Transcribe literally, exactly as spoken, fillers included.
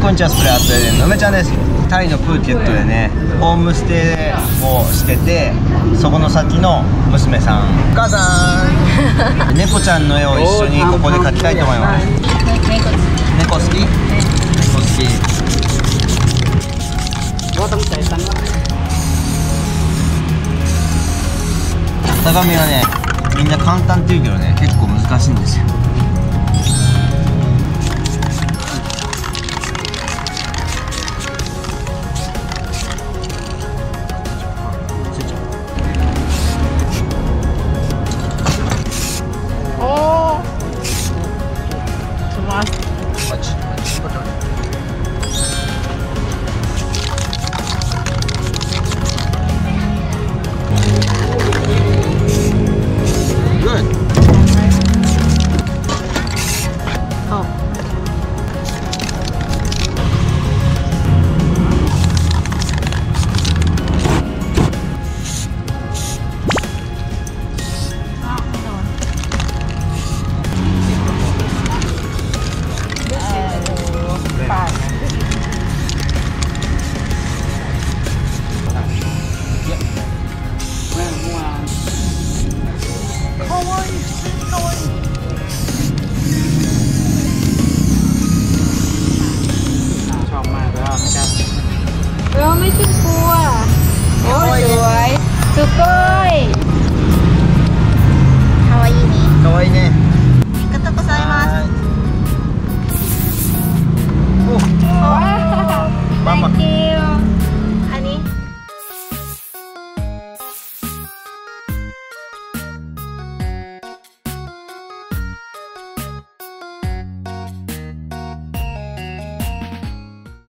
こんにちは、スプレーアートエデンの梅ちゃんです。タイのプーケットでね、ホームステイをしてて、そこの先の娘さん、お母さん猫ちゃんの絵を一緒にここで描きたいと思います。猫好き？猫好き。型紙はね、みんな簡単って言うけどね、結構難しいんですよ。 ไม่ต้องกลัวโอ้ยสวยสุดเลยかわいいね。 かわいいね。